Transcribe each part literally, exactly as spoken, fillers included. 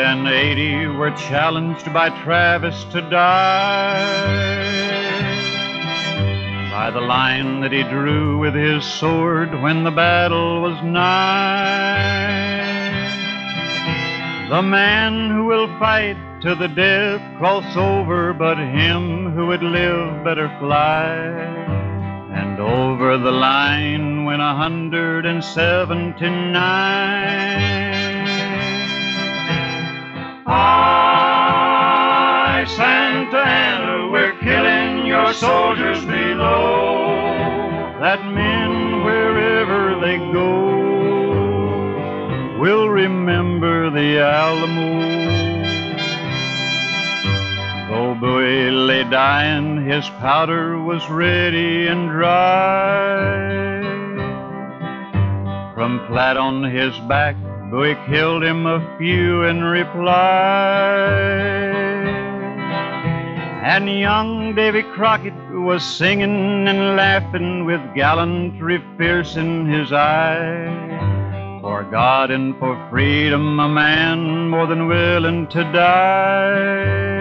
and eighty were challenged by Travis to die by the line that he drew with his sword when the battle was nigh. The man who will fight to the death cross over, but him who would live better fly. And over the line went a hundred and seventy-nine. Aye, Santa Anna, we're killing your soldiers below, that men wherever they go will remember the Alamo. Though Bowie lay dying, his powder was ready and dry. From flat on his back, Bowie killed him a few in reply. And young Davy Crockett was singing and laughing with gallantry fierce in his eye. For God and for freedom, a man more than willing to die.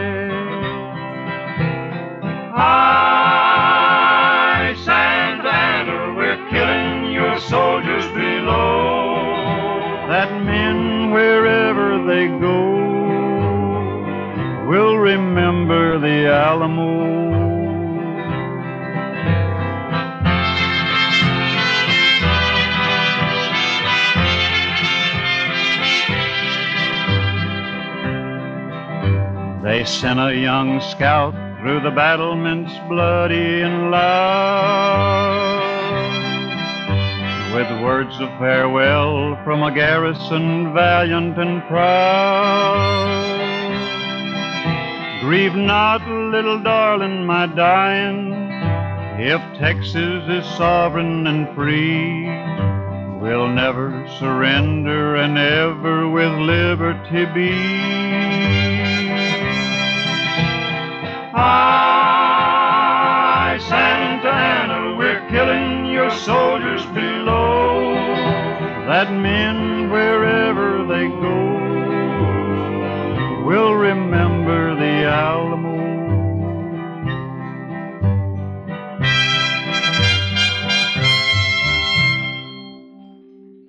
Aye, Santa Anna, we're killing your soldiers below, that men wherever they go will remember the Alamo. They sent a young scout through the battlements bloody and loud, with words of farewell from a garrison valiant and proud. Grieve not, little darling, my dying, if Texas is sovereign and free, we'll never surrender and ever with liberty be. Aye, Santa Anna, we're killing your soldiers below, that men